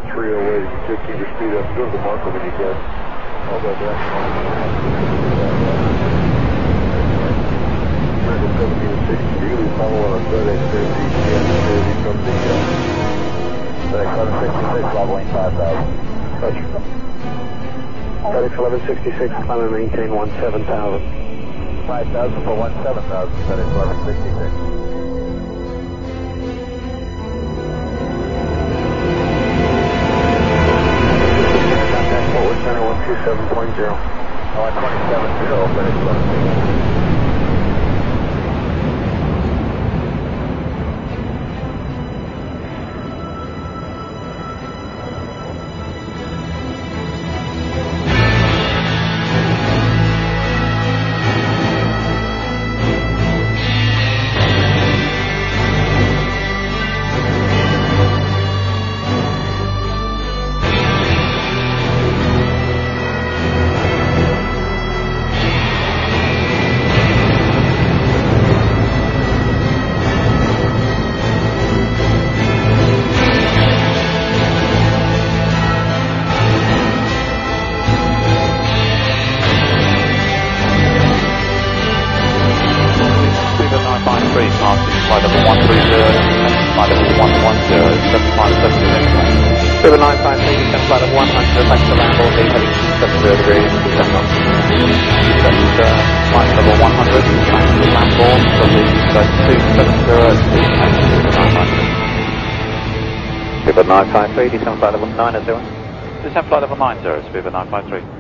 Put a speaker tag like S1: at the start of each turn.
S1: 308, you should keep your speed up. Go to the marker when you can. I'll go back. American 17 and 60, you're going to be following on FedEx 30, from the FedEx 1166, leveling 5,000. Touch. FedEx 1166, climb and maintain 17,000. 5,000 for 17,000, FedEx 1166. Center 127.0. Oh, 27.0, but it's 11.
S2: River 953, descent flight of 100, back to land all heading 70 degrees, descent on. Flight level 100, back to land ball, River 953, descent flight level 90. Descent flight level 90, River 953.